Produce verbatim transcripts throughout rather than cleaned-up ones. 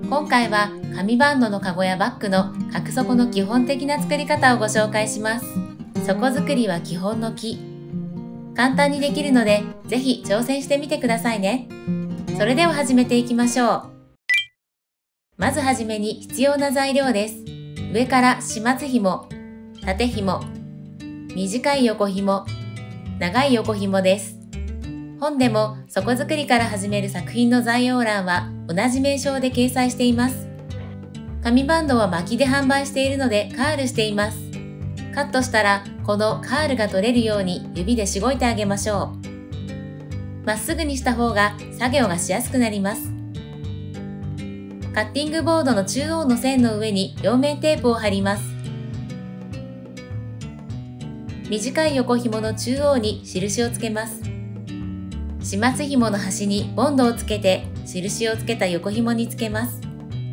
今回は紙バンドのカゴやバッグの角底の基本的な作り方をご紹介します。底作りは基本の木。簡単にできるので、ぜひ挑戦してみてくださいね。それでは始めていきましょう。まずはじめに必要な材料です。上から始末紐、縦紐、短い横紐、長い横紐です。本でも底作りから始める作品の材料欄は同じ名称で掲載しています。紙バンドは巻きで販売しているのでカールしています。カットしたらこのカールが取れるように指でしごいてあげましょう。まっすぐにした方が作業がしやすくなります。カッティングボードの中央の線の上に両面テープを貼ります。短い横紐の中央に印をつけます。始末紐の端にボンドをつけて印をつけた横紐につけます。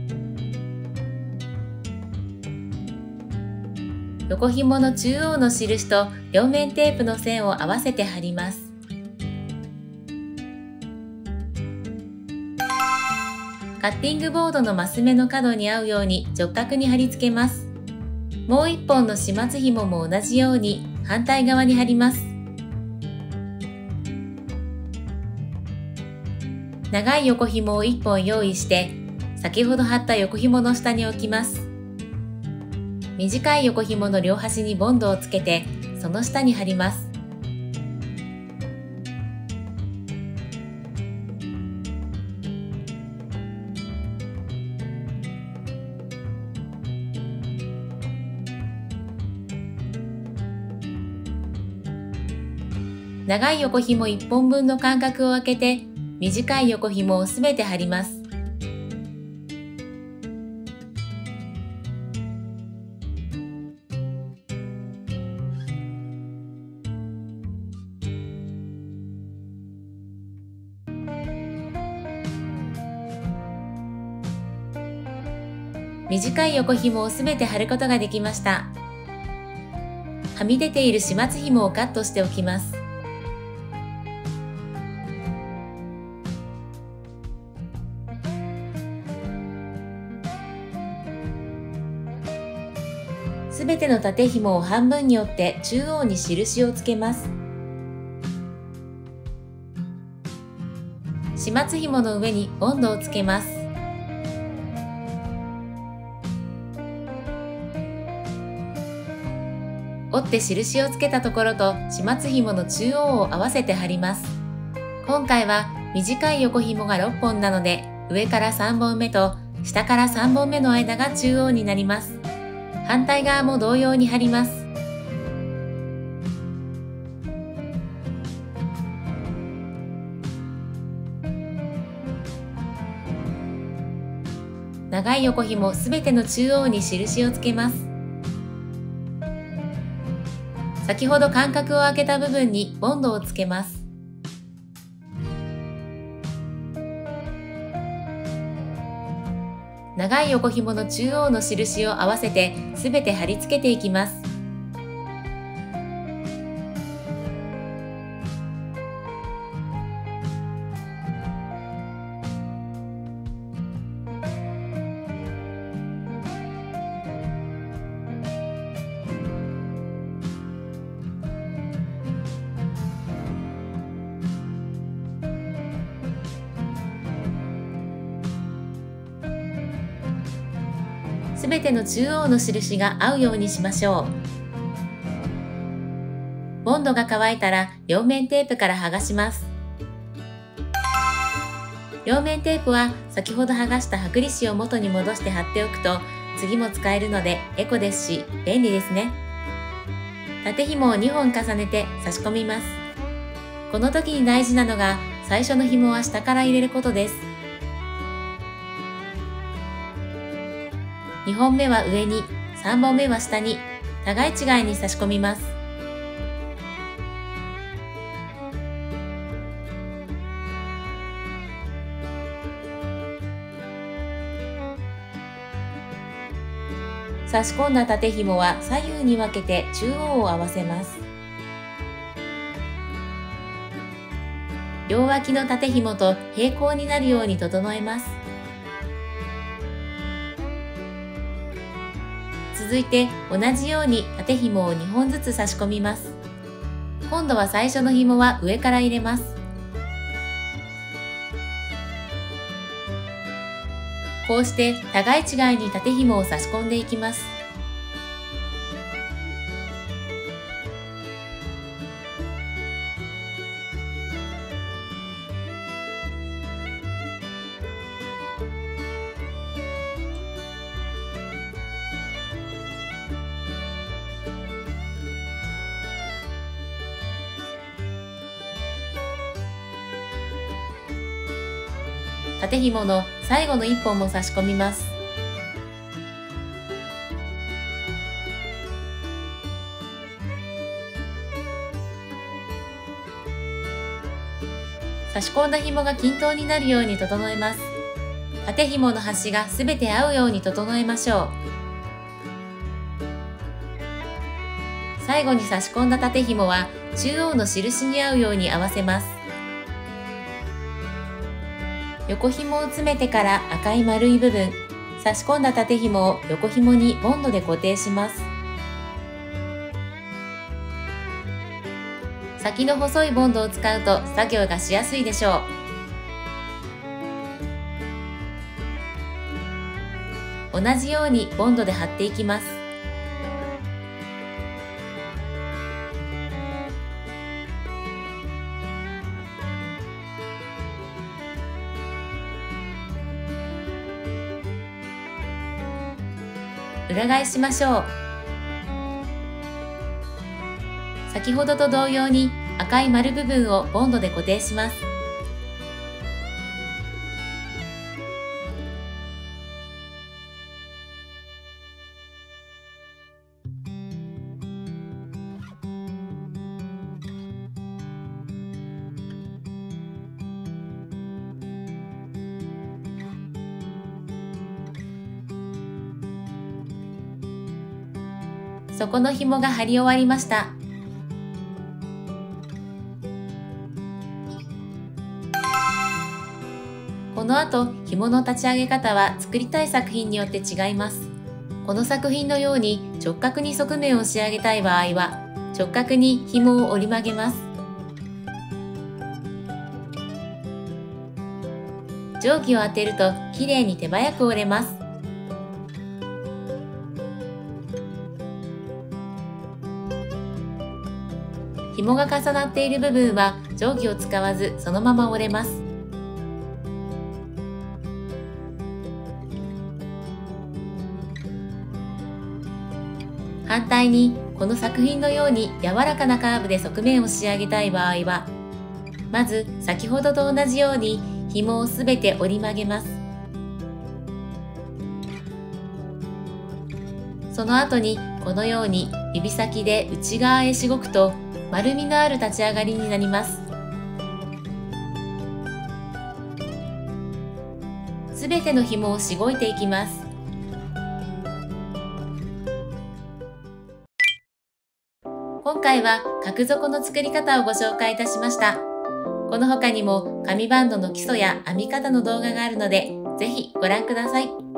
横紐の中央の印と両面テープの線を合わせて貼ります。カッティングボードのマス目の角に合うように直角に貼り付けます。もう一本の始末紐も同じように反対側に貼ります。長い横紐をいっぽん用意して、先ほど貼った横紐の下に置きます。短い横紐の両端にボンドをつけて、その下に貼ります。長い横紐いっぽんぶんの間隔を空けて、短い横紐をすべて貼ります。短い横紐をすべて貼ることができました。はみ出ている始末紐をカットしておきます。すべての縦紐を半分に折って中央に印をつけます。始末紐の上にボンドをつけます。折って印をつけたところと始末紐の中央を合わせて貼ります。今回は短い横紐がろっぽんなので、上からさんぼんめと下からさんぼんめの間が中央になります。反対側も同様に貼ります。長い横紐すべての中央に印をつけます。先ほど間隔を空けた部分にボンドをつけます。長い横紐の中央の印を合わせてすべて貼り付けていきます。すべての中央の印が合うようにしましょう。ボンドが乾いたら両面テープから剥がします。両面テープは先ほど剥がした剥離紙を元に戻して貼っておくと次も使えるのでエコですし便利ですね。縦紐をにほん重ねて差し込みます。この時に大事なのが最初の紐は下から入れることです。にほんめは上に、さんぼんめは下に、互い違いに差し込みます。差し込んだ縦紐は左右に分けて中央を合わせます。両脇の縦紐と平行になるように整えます。 続いて同じように縦紐をにほんずつ差し込みます。今度は最初の紐は上から入れます。こうして互い違いに縦紐を差し込んでいきます。縦紐の最後のいっぽんも差し込みます。差し込んだ紐が均等になるように整えます。縦紐の端がすべて合うように整えましょう。最後に差し込んだ縦紐は中央の印に合うように合わせます。横紐を詰めてから赤い丸い部分、差し込んだ縦紐を横紐にボンドで固定します。先の細いボンドを使うと作業がしやすいでしょう。同じようにボンドで貼っていきます。裏返しましょう。先ほどと同様に赤い丸部分をボンドで固定します。底の紐が張り終わりました。この後、紐の立ち上げ方は作りたい作品によって違います。この作品のように直角に側面を仕上げたい場合は、直角に紐を折り曲げます。定規を当てるときれいに手早く折れます。紐が重なっている部分は定規を使わずそのまま折れます。反対にこの作品のように柔らかなカーブで側面を仕上げたい場合は、まず先ほどと同じように紐をすべて折り曲げます。その後にこのように指先で内側へしごくと丸みのある立ち上がりになります。すべての紐をしごいていきます。今回は角底の作り方をご紹介いたしました。この他にも紙バンドの基礎や編み方の動画があるので、ぜひご覧ください。